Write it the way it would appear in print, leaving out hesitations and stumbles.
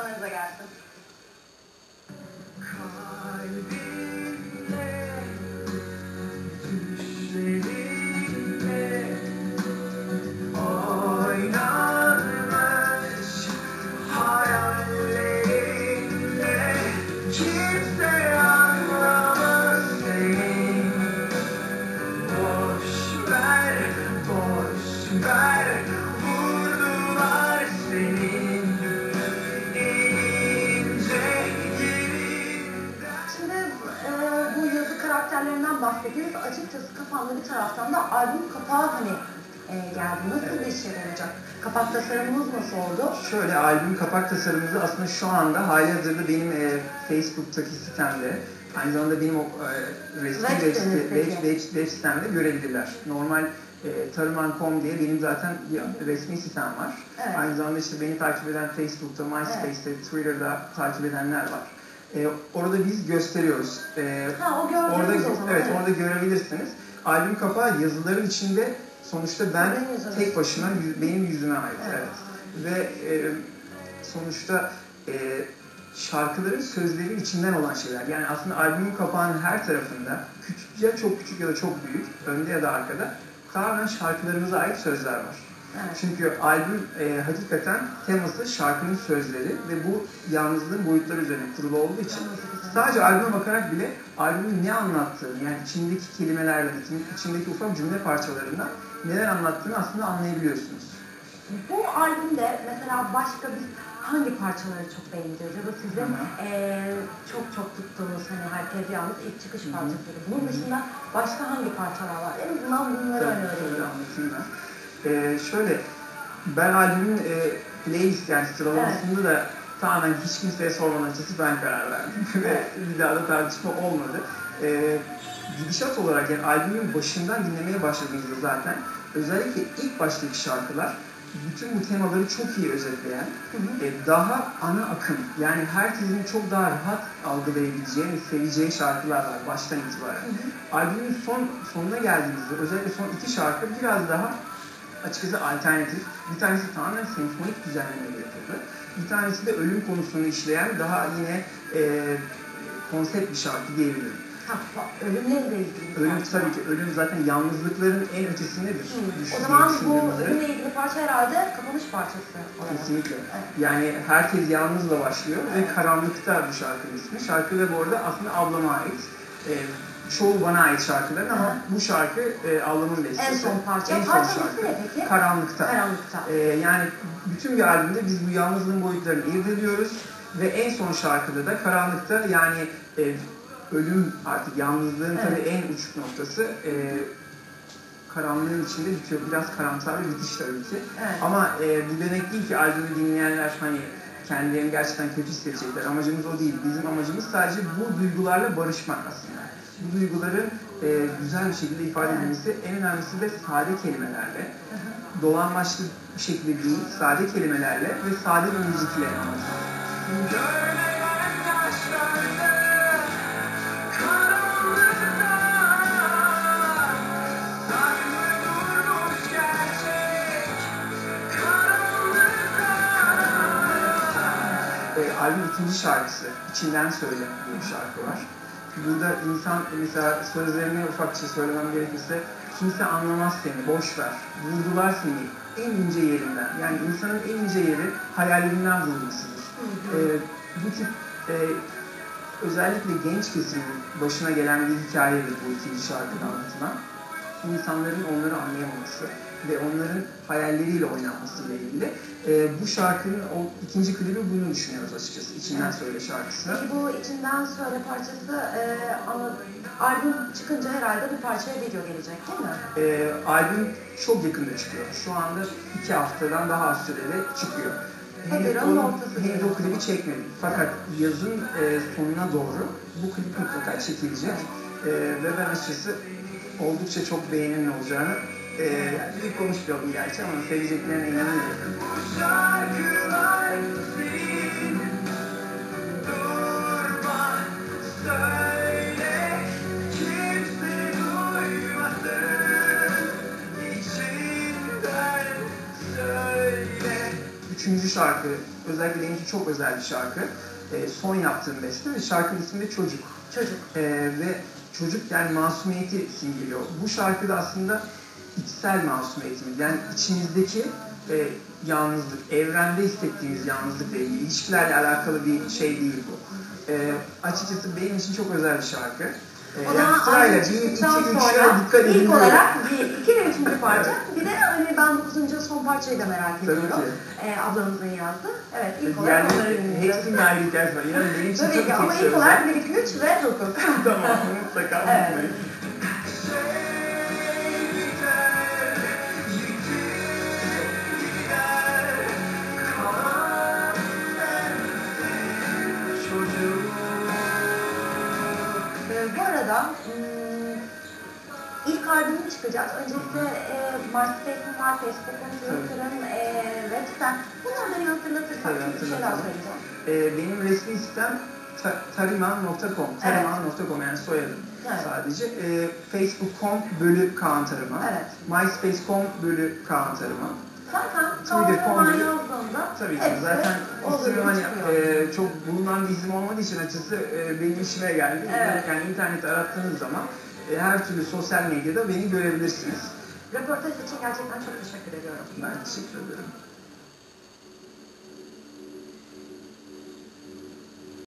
kulaklarınıza gelsin. Karakterlerinden bahsediyoruz. Açıkçası kafamda bir taraftan da albüm kapağı hani geldi. Nasıl bir şey olacak? Kapak tasarımımız nasıl oldu? Şöyle, albüm kapak tasarımımızı aslında şu anda halihazırda benim Facebook'taki sitemde, aynı zamanda benim resmi web sitemde görebilirler. Normal Tarıman.com diye benim zaten resmi sitem var. Evet. Aynı zamanda işte beni takip eden Facebook'ta, MySpace'te, evet, Twitter'da takip edenler var. Orada biz gösteriyoruz. Orada görebilirsiniz. Albüm kapağı yazıların içinde sonuçta tek başıma benim yüzüme ait. Evet. Ve sonuçta şarkıların sözleri içinden olan şeyler. Yani aslında albümün kapağının her tarafında çok küçük ya da çok büyük, önde ya da arkada tamamen şarkılarımıza ait sözler var. Evet. Çünkü albüm hakikaten teması şarkının sözleri ve bu yalnızlığın boyutları üzerine kurulu olduğu için sadece albüme bakarak bile albümün ne anlattığını, yani içindeki kelimelerle, içindeki ufak cümle parçalarından neler anlattığını aslında anlayabiliyorsunuz. Bu albümde mesela başka hangi parçaları çok beğendiniz ya da sizin çok tuttuğunuz, hani herkes yalnız ilk çıkış parçasıydı. Bunun dışında başka hangi parçalar var? En azından bunları öğrenelim. Anlatayım ben. Şöyle, ben albümün playlist, yani sıralamasında da tamamen hiç kimseye sormadan açıkçası ben karar verdim. Ve bir daha da tartışma olmadı. Gidişat olarak, yani albümün başından dinlemeye başladığımızda zaten özellikle ilk baştaki şarkılar bütün bu temaları çok iyi özetleyen, daha ana akım, yani herkesin çok daha rahat algılayabileceği ve seveceği şarkılar var baştan itibaren. Albümün sonuna geldiğimizde özellikle son iki şarkı biraz daha açıkçası alternatif. Bir tanesi tamamen senfonik düzenlemeyle yapıldı. Bir tanesi de ölüm konusunu işleyen daha yine konsept bir şarkı diyebilirim. Ölümle ilgili. Ölüm tabii ki. Ölüm zaten yalnızlıkların en ötesindedir. O zaman bu ölümle ilgili parça herhalde kapanış parçası olarak. Kesinlikle. Evet. Yani herkes yalnızla başlıyor ve karanlıkta bu şarkının ismi. Şarkı da bu arada aslında ablama ait. Çoğu bana ait şarkıların ama bu şarkı ablamın bestesi. En son parça. En son şarkı. Ne peki? Karanlıkta. Yani bütün bir albümde biz bu yalnızlığın boyutlarını irdeliyoruz ve en son şarkıda da Karanlıkta, yani ölüm artık yalnızlığın tabii en uç noktası. Karanlığın içinde bitiyor. Biraz karamsar bir bitiş tabii ki. Evet. Ama bu demek değil ki albümü dinleyenler hani kendilerini gerçekten kötü hissedecekler. Amacımız o değil. Bizim amacımız sadece bu duygularla barışmak aslında. Bu duyguların güzel bir şekilde ifade edilmesi, en önemlisi de sade kelimelerle, dolambaçlı bir şekilde değil, sade kelimelerle ve sade bir müzikle anlatılıyor. Albümün ikinci şarkısı, İçinden Söyle diye bir şarkı var. Burada insan, mesela sözlerini ufakça söylemem gerekirse, kimse anlamaz seni, boş ver, vurdular seni en ince yerinden. Yani insanın en ince yeri hayallerinden vurulmasıdır. Bu tip özellikle genç kesimin başına gelen bir hikayedir bu ikinci şarkıda anlatılan. İnsanların onları anlayamaması ve onların hayalleriyle oynanmasıyla ilgili. Bu şarkının o ikinci klibi bunu düşünüyoruz açıkçası. İçinden Söyle şarkısı. Peki bu İçinden Söyle parçası albüm çıkınca herhalde bu parçaya video gelecek değil mi? Albüm çok yakında çıkıyor. Şu anda 2 haftadan daha az sürede çıkıyor. Henüz o klibi çekmedim. Fakat yazın sonuna doğru bu klip mutlaka çekilecek. Ve ben açıkçası oldukça çok beğeninin olacağını ilk konuşmayalım gerçi ama seveceklerine inanıyorum. üçüncü şarkı, özellikle benim için çok özel bir şarkı. Son yaptığım beste ve şarkının ismi de Çocuk. Çocuk. Ve çocuk yani masumiyeti simgeliyor. Bu şarkıda aslında içsel masumiyetimiz, yani içimizdeki yalnızlık, evrende hissettiğimiz yalnızlıkla ilgili, ilişkilerle alakalı bir şey değil bu. Açıkçası benim için çok özel bir şarkı. O zaman sırayla 1, 2, 3'e dikkat edin. İlk olarak 1, 2 ve 3. parça. Bir de hani ben 9. son parçayı da merak ediyorum. Ablamızın yazdı. Evet, ilk olarak onları dinleyeceğiz. Hepsinin ayrı hikayesi var. İnanın benim için tabii ki ama ilk olarak 1, 2, 3 ve 9. Tamam, mutlaka unutmayın. Bu arada ilk albümü çıkacak. Öncelikle MySpace'in var, Facebook'un, Twitter'ın, web sitem. Bunları hatırlatırsak bir şeyler söyleyeceğim. Benim resmi sitem tariman.com. Tariman.com yani soyadım sadece. Facebook.com/Kaan Tariman. Evet. MySpace.com/Kaan Tariman. Zaten Twitter.com yazdığında tabii ki zaten isim hani çok bulunan bir isim olmadığı için açıkçası benim işime geldi. Evet. Yani internette arattığınız zaman her türlü sosyal medyada beni görebilirsiniz. Röportaj için gerçekten çok teşekkür ediyorum. Ben teşekkür ederim.